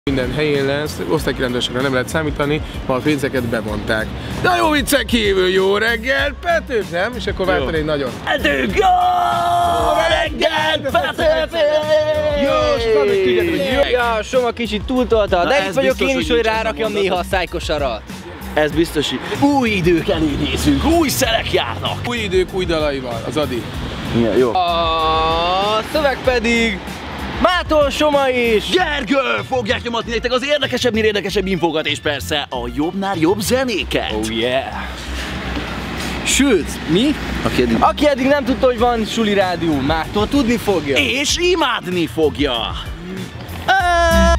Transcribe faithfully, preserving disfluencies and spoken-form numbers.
Minden helyén lesz, osztálykirándulására nem lehet számítani, ma a pénzeket bevonták. Na jó viccen kívül, jó reggel, Petőf, nem? És akkor vártad egy nagyon. Petőf, jó reggel, Petőf! Jó, és van, hogy tudjátok, hogy jó. Ja, Soma kicsit túltolta, de itt vagyok én is, hogy rárakjam néha a szájkosarat. Ez biztos, hogy új idők elé nézünk, új szelek járnak. Új idők, új dalaival, az Adi. Ja, jó. A szöveg pedig Mától Soma is! Gergő! Fogják nyomatni nektek az érdekesebbnél érdekesebb infókat, és persze a jobbnál jobb zenéket. Oh yeah! Sőt, mi? Aki eddig, Aki eddig nem tudta, hogy van Suli Rádió, mától tudni fogja. és imádni fogja. Ah!